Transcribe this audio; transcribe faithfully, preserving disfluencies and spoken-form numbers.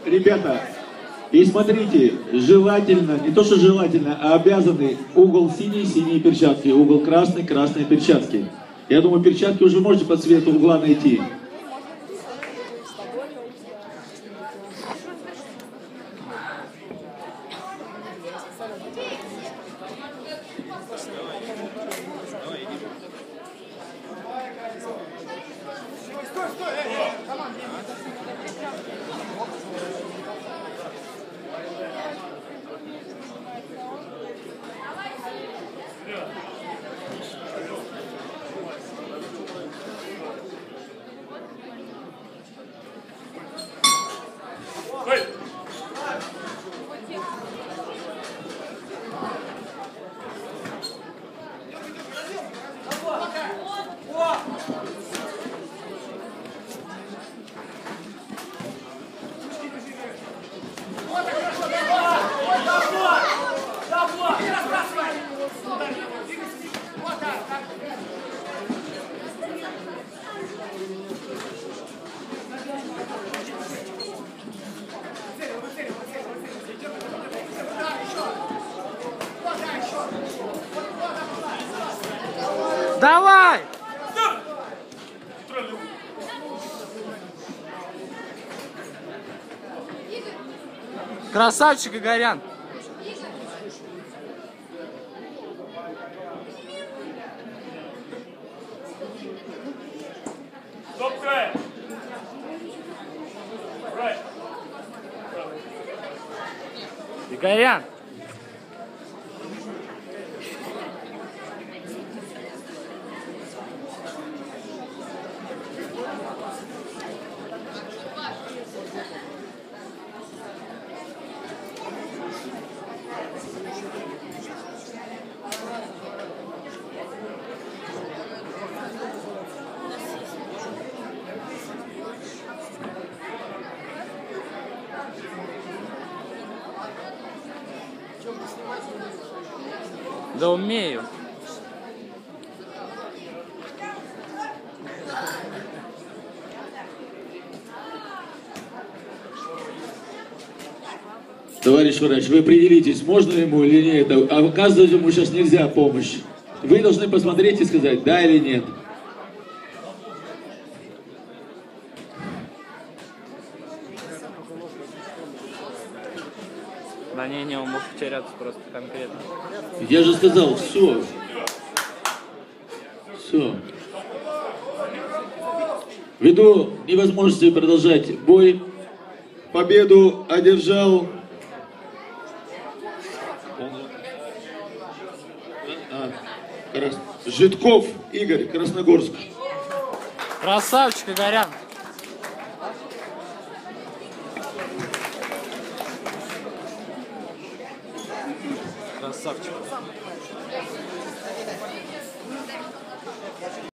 Ребята, и смотрите, желательно, не то что желательно, а обязаны угол синий, синие перчатки, угол красный, красные перчатки. Я думаю, перчатки уже можете по цвету угла найти. Давай! Красавчик Игорян! Игорян! Да умею. Товарищ врач, вы определитесь, можно ему или нет. А оказывать ему сейчас нельзя помощь. Вы должны посмотреть и сказать, да или нет. Да не, не, он может потеряться просто конкретно. Я же сказал, все. Все. Ввиду невозможности продолжать бой, победу одержал а, Крас... Житков Игорь, Красногорск. Красавчик Игорян! Красавчик.